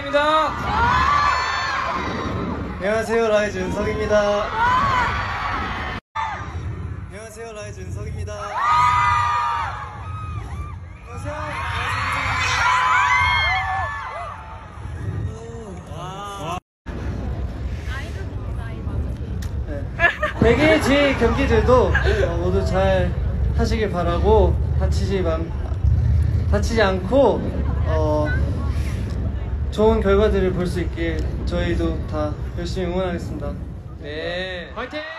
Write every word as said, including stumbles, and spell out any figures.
은석입니다. 안녕하세요, 라이즈 은석입니다. 안녕하세요, 라이즈 은석입니다. 안녕하세요. 백일 지 경기들도 어, 모두 잘 하시길 바라고 다치지, 만, 다치지 않고 어, 좋은 결과들을 볼 수 있길 저희도 다 열심히 응원하겠습니다. 네, 화이팅!